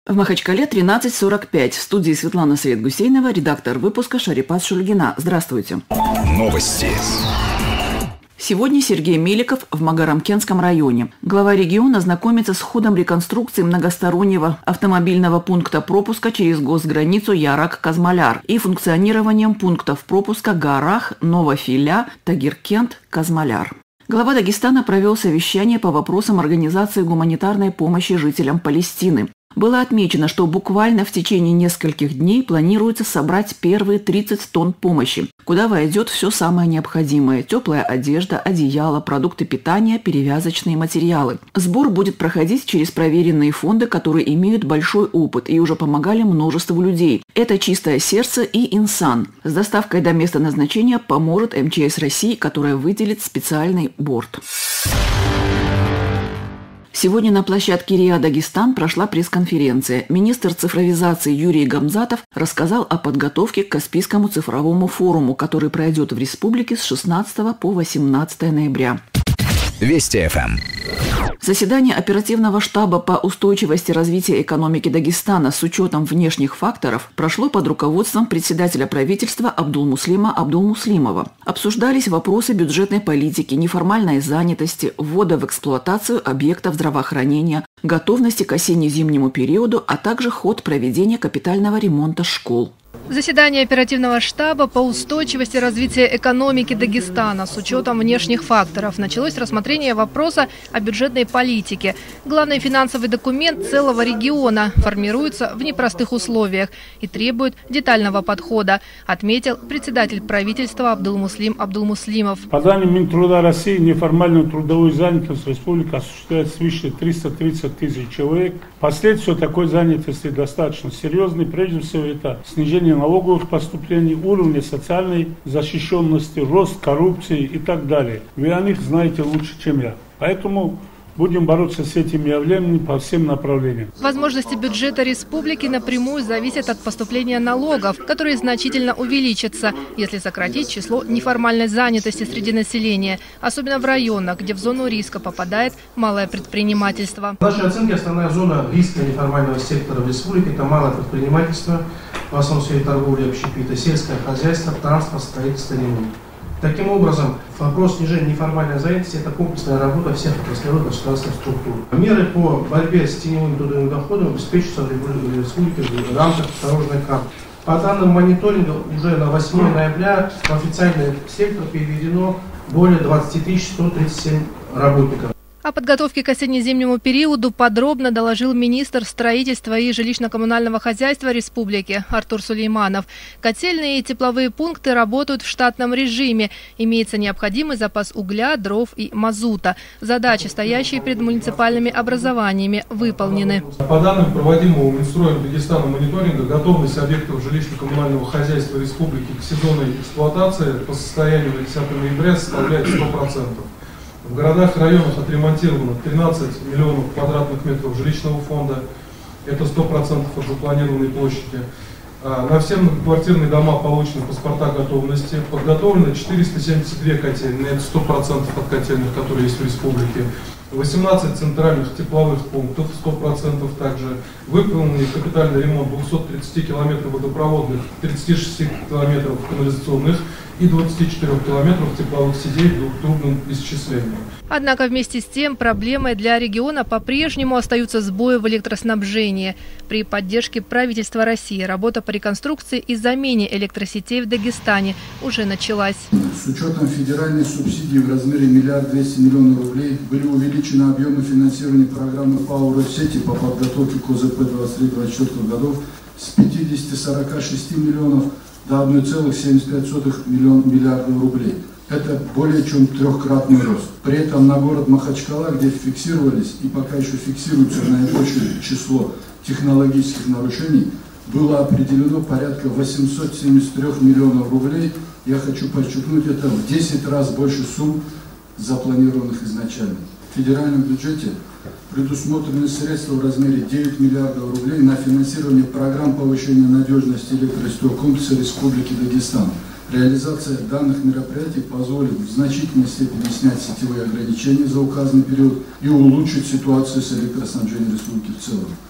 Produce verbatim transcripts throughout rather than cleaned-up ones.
В Махачкале тринадцать сорок пять. В студии Светлана Свет-Гусейнова, редактор выпуска Шарипас Шульгина. Здравствуйте. Новости. Сегодня Сергей Меликов в Магарамкентском районе. Глава региона знакомится с ходом реконструкции многостороннего автомобильного пункта пропуска через госграницу Ярак-Казмаляр и функционированием пунктов пропуска Гарах, Новофиля, Тагиркент, Казмаляр. Глава Дагестана провел совещание по вопросам организации гуманитарной помощи жителям Палестины. Было отмечено, что буквально в течение нескольких дней планируется собрать первые тридцать тонн помощи, куда войдет все самое необходимое – теплая одежда, одеяло, продукты питания, перевязочные материалы. Сбор будет проходить через проверенные фонды, которые имеют большой опыт и уже помогали множеству людей. Это «Чистое сердце» и «Инсан». С доставкой до места назначения поможет эм че эс России, которая выделит специальный борт. Сегодня на площадке РИА Дагестан прошла пресс-конференция. Министр цифровизации Юрий Гамзатов рассказал о подготовке к Каспийскому цифровому форуму, который пройдет в республике с шестнадцатого по восемнадцатое ноября. Вести эф эм. Заседание оперативного штаба по устойчивости развития экономики Дагестана с учетом внешних факторов прошло под руководством председателя правительства Абдулмуслима Абдулмуслимова. Обсуждались вопросы бюджетной политики, неформальной занятости, ввода в эксплуатацию объектов здравоохранения, готовности к осенне-зимнему периоду, а также ход проведения капитального ремонта школ. Заседание оперативного штаба по устойчивости развития экономики Дагестана с учетом внешних факторов. Началось с рассмотрения вопроса о бюджетной политике. Главный финансовый документ целого региона формируется в непростых условиях и требует детального подхода, отметил председатель правительства Абдулмуслим Абдулмуслимов. По данным Минтруда России, неформальную трудовую занятость в республике осуществляет свыше триста тридцать тысяч человек. Последствия такой занятости достаточно серьезные. Прежде всего, это снижение налоговых поступлений, уровня социальной защищенности, рост коррупции и так далее. Вы о них знаете лучше, чем я. Поэтому будем бороться с этими явлениями по всем направлениям. Возможности бюджета республики напрямую зависят от поступления налогов, которые значительно увеличатся, если сократить число неформальной занятости среди населения, особенно в районах, где в зону риска попадает малое предпринимательство. В нашей оценке основная зона риска неформального сектора в республике – это малое предпринимательство, в основном в сфере торговли и общепита, сельское хозяйство, транспорт, строительство, ремонт. Таким образом, вопрос снижения неформальной занятости – это комплексная работа всех отраслевых государственных структур. Меры по борьбе с теневым трудовым доходом обеспечиваются в республике в рамках дорожной карты. По данным мониторинга, уже на восьмое ноября в официальный сектор переведено более двадцати тысяч ста тридцати семи работников. О подготовке к осенне-зимнему периоду подробно доложил министр строительства и жилищно-коммунального хозяйства республики Артур Сулейманов. Котельные и тепловые пункты работают в штатном режиме. Имеется необходимый запас угля, дров и мазута. Задачи, стоящие перед муниципальными образованиями, выполнены. По данным проводимого Минстроем Дагестана мониторинга, готовность объектов жилищно-коммунального хозяйства республики к сезонной эксплуатации по состоянию на десятое ноября составляет сто процентов. В городах и районах отремонтировано тринадцать миллионов квадратных метров жилищного фонда, это сто процентов от запланированной площади. На все многоквартирные дома получены паспорта готовности, подготовлено четыреста семьдесят две котельные, это сто процентов от котельных, которые есть в республике. восемнадцать центральных тепловых пунктов, сто процентов также. Выполнен капитальный ремонт двухсот тридцати километров водопроводных, тридцати шести километров канализационных и двадцати четырёх километров тепловых сетей двухтрубным исчислением. Однако вместе с тем проблемой для региона по-прежнему остаются сбои в электроснабжении. При поддержке правительства России работа по реконструкции и замене электросетей в Дагестане уже началась. С учетом федеральной субсидии в размере миллиард двести миллионов рублей были увеличены объемы финансирования программы ПАО «Россети» по подготовке к о зэ пэ двадцать три — двадцать четыре годов с пятидесяти сорока шести миллионов до одной целой семьдесят пяти сотых миллиардов рублей. Это более чем трехкратный рост. При этом на город Махачкала, где фиксировались и пока еще фиксируется наибольшее число технологических нарушений, было определено порядка восьмисот семидесяти трёх миллионов рублей. Я хочу подчеркнуть, это в десять раз больше сумм, запланированных изначально. В федеральном бюджете предусмотрены средства в размере девяти миллиардов рублей на финансирование программ повышения надежности электросетевого комплекса Республики Дагестан. Реализация данных мероприятий позволит в значительной степени снять сетевые ограничения за указанный период и улучшить ситуацию с электроснабжением республики в целом.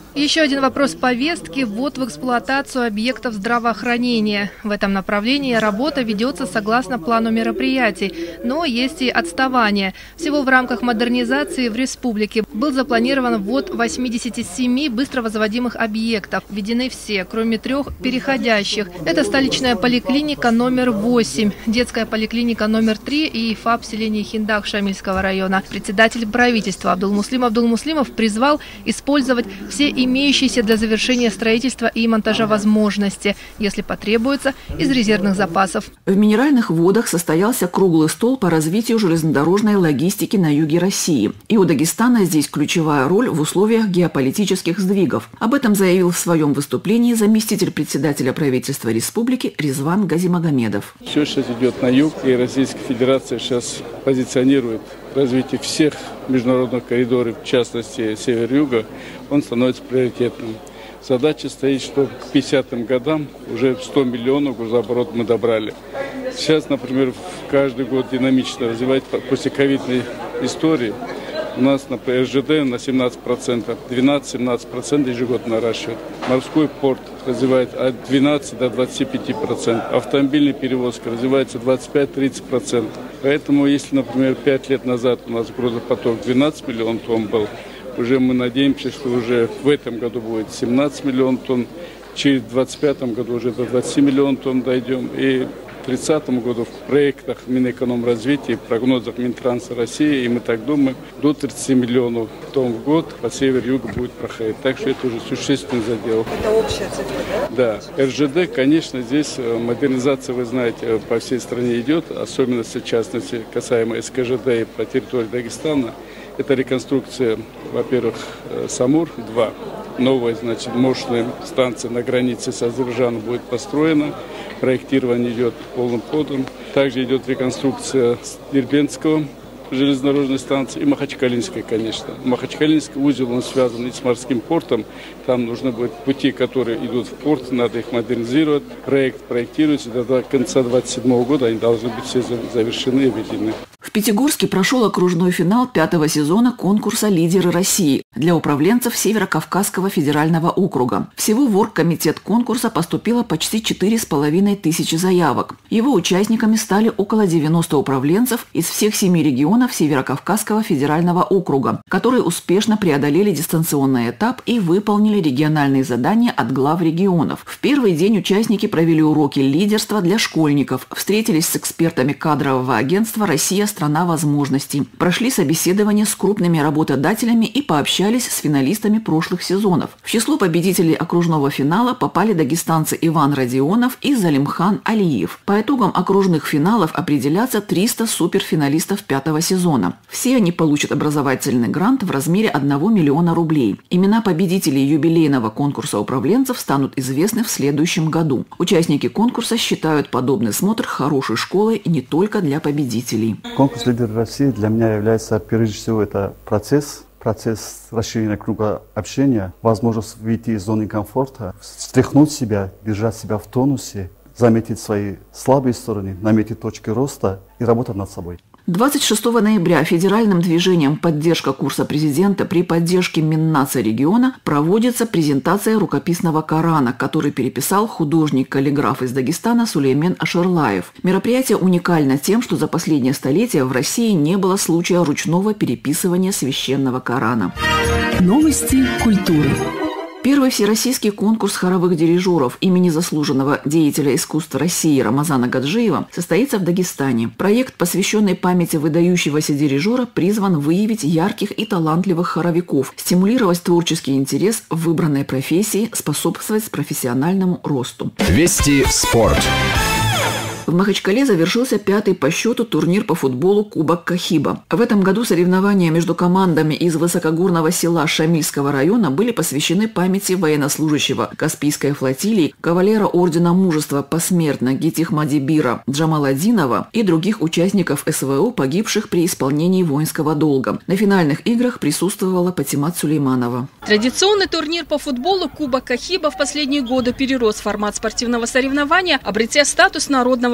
Еще один вопрос повестки – ввод в эксплуатацию объектов здравоохранения. В этом направлении работа ведется согласно плану мероприятий, но есть и отставание. Всего в рамках модернизации в республике был запланирован ввод восьмидесяти семи быстровозводимых объектов. Введены все, кроме трех переходящих. Это столичная поликлиника номер восемь, детская поликлиника номер три и ФАП в селении Хиндах Шамильского района. Председатель правительства Абдулмуслим Абдулмуслимов призвал использовать все имеющиеся для завершения строительства и монтажа возможности, если потребуется, из резервных запасов. В Минеральных водах состоялся круглый стол по развитию железнодорожной логистики на юге России. И у Дагестана здесь ключевая роль в условиях геополитических сдвигов. Об этом заявил в своем выступлении заместитель председателя правительства республики Резван Газимагомедов. Все сейчас идет на юг, и Российская Федерация сейчас позиционирует развитие всех международных коридоров, в частности север-юга, он становится приоритетным. Задача стоит, что к пятидесятым годам уже сто миллионов грузооборот мы добрали. Сейчас, например, каждый год динамично развивать после ковидной истории. У нас, например, РЖД на семнадцать процентов, двенадцать-семнадцать процентов ежегодно наращивает. Морской порт развивает от двенадцати до двадцати пяти процентов. Автомобильная перевозка развивается двадцать пять - тридцать процентов. Поэтому, если, например, пять лет назад у нас грузопоток двенадцать миллионов тонн был, уже мы надеемся, что уже в этом году будет семнадцать миллионов тонн. Через двадцать пятом году уже до двадцати миллионов тонн дойдем. И к тридцатому году в проектах Минэкономразвития, в прогнозах Минтранса России, и мы так думаем, до тридцати миллионов тонн в год по север-югу будет проходить. Так что это уже существенный задел. Это общая цифра, да? Да. РЖД, конечно, здесь модернизация, вы знаете, по всей стране идет, особенно в частности касаемо СКЖД и по территории Дагестана. Это реконструкция, во-первых, Самур-два. Новая, значит, мощная станция на границе с Азербайджаном будет построена. Проектирование идет полным ходом. Также идет реконструкция Дербентского железнодорожной станции и Махачкалинской, конечно. Махачкалинский узел, он связан и с морским портом. Там нужно будет пути, которые идут в порт, надо их модернизировать. Проект проектируется, до конца двадцать седьмого года они должны быть все завершены и введены. В Пятигорске прошел окружной финал пятого сезона конкурса «Лидеры России» для управленцев Северо-Кавказского федерального округа. Всего в оргкомитет конкурса поступило почти четыре с половиной тысячи заявок. Его участниками стали около девяноста управленцев из всех семи регионов Северо-Кавказского федерального округа, которые успешно преодолели дистанционный этап и выполнили региональные задания от глав регионов. В первый день участники провели уроки лидерства для школьников, встретились с экспертами кадрового агентства «Россия. Страна возможностей», прошли собеседование с крупными работодателями и пообщались с финалистами прошлых сезонов. В число победителей окружного финала попали дагестанцы Иван Родионов и Залимхан Алиев. По итогам окружных финалов определятся триста суперфиналистов пятого сезона. Все они получат образовательный грант в размере одного миллиона рублей. Имена победителей юбилейного конкурса управленцев станут известны в следующем году. Участники конкурса считают подобный смотр хорошей школой не только для победителей. Конкурс «Лидеры России» для меня является, прежде всего, это процесс, процесс расширения круга общения, возможность выйти из зоны комфорта, встряхнуть себя, держать себя в тонусе, заметить свои слабые стороны, наметить точки роста и работать над собой. двадцать шестого ноября федеральным движением «Поддержка курса президента» при поддержке Миннаци региона проводится презентация рукописного Корана, который переписал художник-каллиграф из Дагестана Сулеймен Ашерлаев. Мероприятие уникально тем, что за последнее столетие в России не было случая ручного переписывания священного Корана. Новости культуры. Первый всероссийский конкурс хоровых дирижеров имени заслуженного деятеля искусства России Рамазана Гаджиева состоится в Дагестане. Проект, посвященный памяти выдающегося дирижера, призван выявить ярких и талантливых хоровиков, стимулировать творческий интерес в выбранной профессии, способствовать профессиональному росту. Вести спорт. В Махачкале завершился пятый по счету турнир по футболу Кубок Кахиба. В этом году соревнования между командами из высокогорного села Шамильского района были посвящены памяти военнослужащего Каспийской флотилии, кавалера Ордена Мужества посмертно Гитихмадибира Джамаладинова и других участников СВО, погибших при исполнении воинского долга. На финальных играх присутствовала Патимат Сулейманова. Традиционный турнир по футболу Кубок Кахиба в последние годы перерос формат спортивного соревнования, обретя статус народного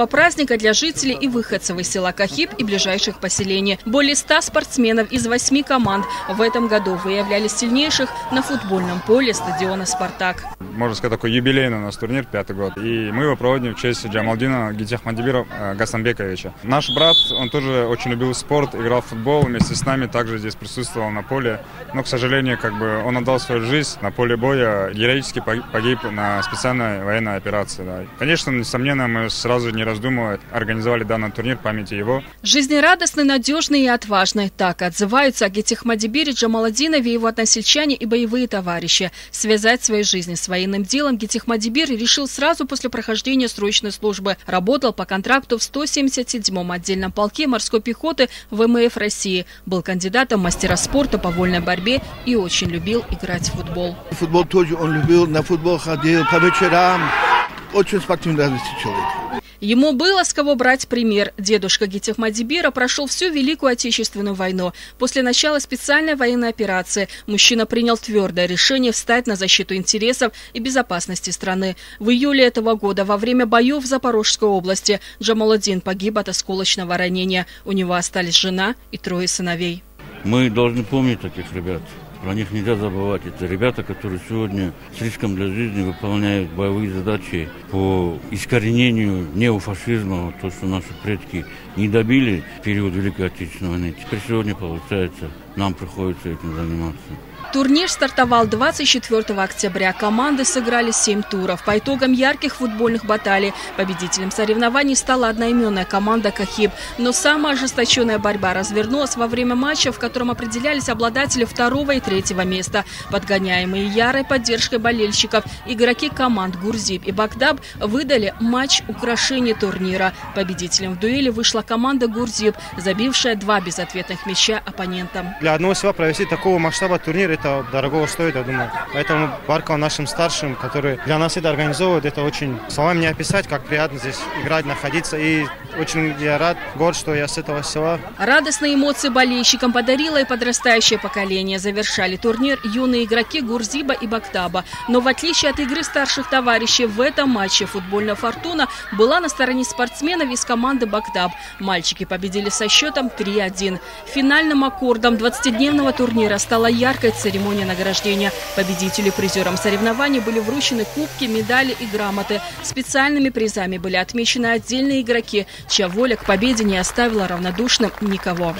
этого праздника для жителей и выходцев из села Кахиб и ближайших поселений. Более ста спортсменов из восьми команд в этом году выявляли сильнейших на футбольном поле стадиона «Спартак». Можно сказать, такой юбилейный у нас турнир, пятый год. И мы его проводим в честь Джамалдина Гитяхмадибира Гасанбековича. Наш брат, он тоже очень любил спорт, играл в футбол, вместе с нами также здесь присутствовал на поле. Но, к сожалению, как бы он отдал свою жизнь на поле боя, героически погиб на специальной военной операции. Да. Конечно, несомненно, мы сразу не раздумывая организовали данный турнир в памяти его. Жизнерадостный, надежный и отважный. Так отзываются о Гитяхмадибире Джамаладинове его односельчане и боевые товарищи. Связать свою жизнь с военным делом Гитяхмадибир решил сразу после прохождения срочной службы. Работал по контракту в сто семьдесят седьмом отдельном полке морской пехоты ВМФ России. Был кандидатом в мастера спорта по вольной борьбе и очень любил играть в футбол. Футбол тоже он любил, на футбол ходил по вечерам. Очень спортивный человек. Ему было с кого брать пример. Дедушка Гитяхмадибира прошел всю Великую Отечественную войну. После начала специальной военной операции мужчина принял твердое решение встать на защиту интересов и безопасности страны. В июле этого года во время боев в Запорожской области Джамаладин погиб от осколочного ранения. У него остались жена и трое сыновей. Мы должны помнить таких ребят. Про них нельзя забывать. Это ребята, которые сегодня с риском для жизни выполняют боевые задачи по искоренению неофашизма, то, что наши предки не добили в период Великой Отечественной войны. Теперь сегодня, получается, нам приходится этим заниматься. Турнир стартовал двадцать четвёртого октября. Команды сыграли семь туров. По итогам ярких футбольных баталий победителем соревнований стала одноименная команда «Кахиб». Но самая ожесточенная борьба развернулась во время матча, в котором определялись обладатели второго и третьего места. Подгоняемые ярой поддержкой болельщиков, игроки команд «Гурзиб» и «Багдаб» выдали матч украшения турнира. Победителем в дуэли вышла команда «Гурзиб», забившая два безответных мяча оппонентам. Для одного села провести такого масштаба турнира это дорого стоит, я думаю. Поэтому Баркал нашим старшим, которые для нас это организовывают, это очень словами не описать, как приятно здесь играть, находиться. И очень я рад, горд, что я с этого села. Радостные эмоции болельщикам подарило и подрастающее поколение. Завершали турнир юные игроки Гурзиба и Багдаба. Но в отличие от игры старших товарищей, в этом матче футбольная «Фортуна» была на стороне спортсменов из команды Багдаб. Мальчики победили со счетом три один. Финальным аккордом двадцатидневного турнира стала яркая церемония награждения. Победителю и призерам соревнований были вручены кубки, медали и грамоты. Специальными призами были отмечены отдельные игроки, чья воля к победе не оставила равнодушным никого.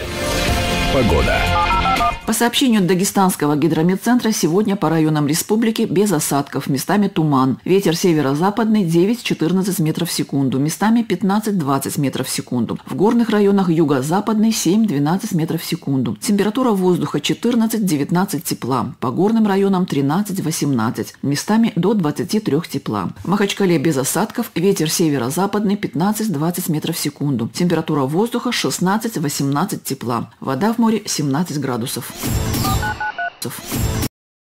Погода. По сообщению Дагестанского гидрометцентра, сегодня по районам республики без осадков, местами туман. Ветер северо-западный девять-четырнадцать метров в секунду, местами пятнадцать-двадцать метров в секунду. В горных районах юго-западный семь-двенадцать метров в секунду. Температура воздуха четырнадцать-девятнадцать тепла, по горным районам тринадцать-восемнадцать, местами до двадцати трёх тепла. В Махачкале без осадков, ветер северо-западный пятнадцать-двадцать метров в секунду. Температура воздуха шестнадцать-восемнадцать тепла, вода в море семнадцать градусов.